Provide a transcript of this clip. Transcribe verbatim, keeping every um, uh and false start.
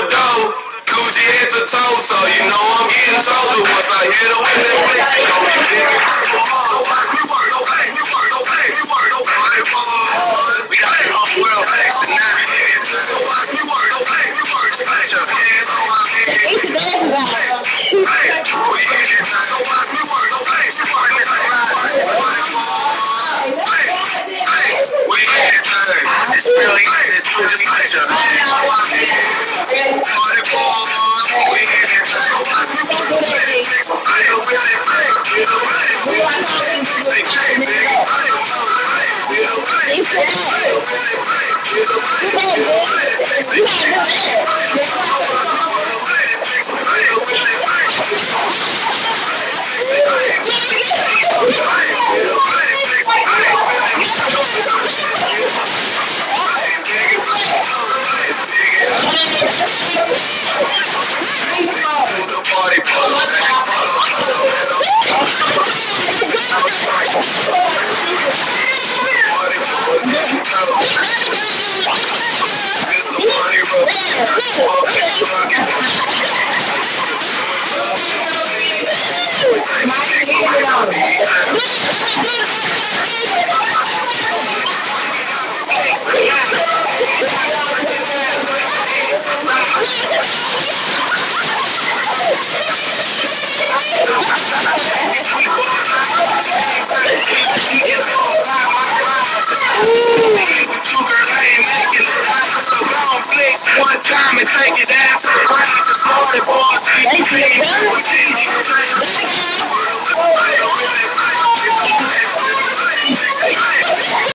door. Gucci head to toe, so you know I'm getting told. Once I hit her with that flex, she gon' be digging. So watch me work, go play, me work, go play, me work, go play. We got it on well flexing now. So watch me work, go play, me work, go play. Your hands on my head. Hey, we hit it. So watch me work, go play, she work, me play. We hit it. It's really it's just like your hands on my head. We hit it. So watch me work, go play. I don't really play. You know what? We are talking to the one time and take it down to the ground. Just know the boys be